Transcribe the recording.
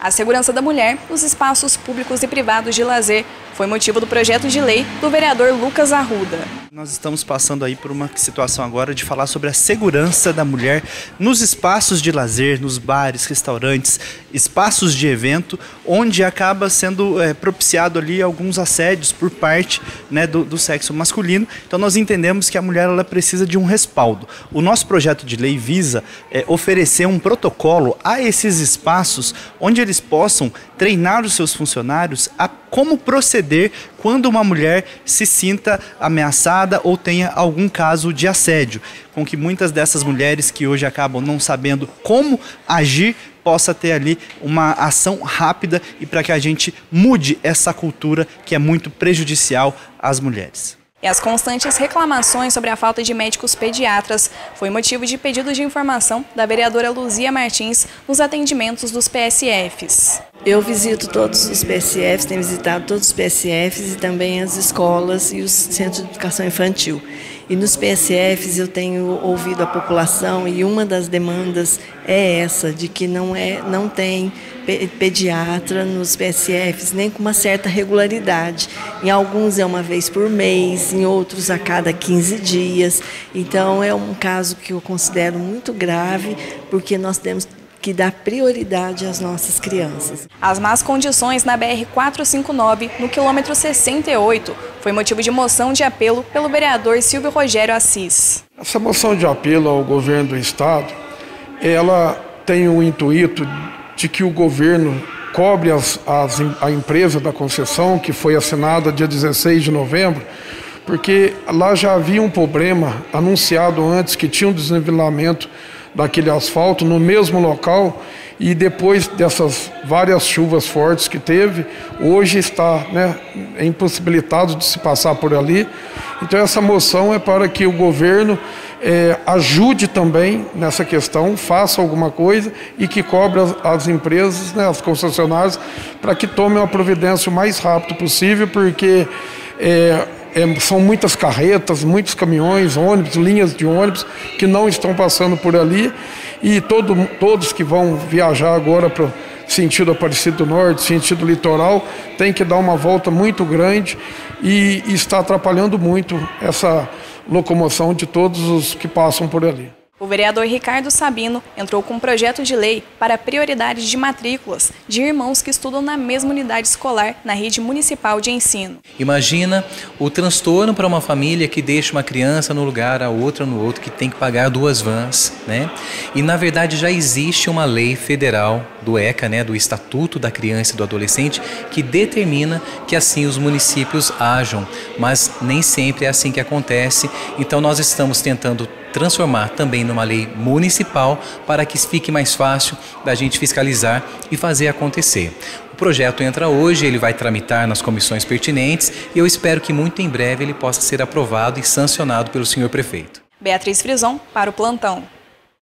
A segurança da mulher nos espaços públicos e privados de lazer foi motivo do projeto de lei do vereador Lucas Arruda. Nós estamos passando aí por uma situação agora de falar sobre a segurança da mulher nos espaços de lazer, nos bares, restaurantes, espaços de evento, onde acaba sendo propiciado ali alguns assédios por parte, né, do sexo masculino. Então nós entendemos que a mulher ela precisa de um respaldo. O nosso projeto de lei visa oferecer um protocolo a esses espaços onde eles possam treinar os seus funcionários a como proceder quando uma mulher se sinta ameaçada ou tenha algum caso de assédio, com que muitas dessas mulheres que hoje acabam não sabendo como agir possa ter ali uma ação rápida e para que a gente mude essa cultura que é muito prejudicial às mulheres. E as constantes reclamações sobre a falta de médicos pediatras foi motivo de pedido de informação da vereadora Luzia Martins nos atendimentos dos PSFs. Eu visito todos os PSFs, tenho visitado todos os PSFs e também as escolas e os centros de educação infantil. E nos PSFs eu tenho ouvido a população e uma das demandas é essa, de que não tem pediatra nos PSFs, nem com uma certa regularidade. Em alguns é uma vez por mês, em outros a cada 15 dias. Então é um caso que eu considero muito grave, porque nós temos que dar prioridade às nossas crianças. As más condições na BR-459, no quilômetro 68, foi motivo de moção de apelo pelo vereador Silvio Rogério Assis. Essa moção de apelo ao governo do estado, ela tem o intuito de que o governo cobre a empresa da concessão, que foi assinada dia 16 de novembro, porque lá já havia um problema anunciado antes, que tinha um desnivelamento daquele asfalto no mesmo local, e depois dessas várias chuvas fortes que teve, hoje está impossibilitado de se passar por ali. Então essa moção é para que o governo ajude também nessa questão, faça alguma coisa e que cobre as empresas, as concessionárias, para que tomem uma providência o mais rápido possível, porque são muitas carretas, muitos caminhões, ônibus, linhas de ônibus que não estão passando por ali, e todos que vão viajar agora para o sentido Aparecido do Norte, sentido litoral, tem que dar uma volta muito grande e está atrapalhando muito essa locomoção de todos os que passam por ali. O vereador Ricardo Sabino entrou com um projeto de lei para prioridade de matrículas de irmãos que estudam na mesma unidade escolar na rede municipal de ensino. Imagina o transtorno para uma família que deixa uma criança no lugar, a outra no outro, que tem que pagar 2 vans, né? E na verdade já existe uma lei federal do ECA, do Estatuto da Criança e do Adolescente, que determina que assim os municípios ajam, mas nem sempre é assim que acontece. Então nós estamos tentando transformar também numa lei municipal para que fique mais fácil da gente fiscalizar e fazer acontecer. O projeto entra hoje, ele vai tramitar nas comissões pertinentes e eu espero que muito em breve ele possa ser aprovado e sancionado pelo senhor prefeito. Beatriz Frison para o Plantão.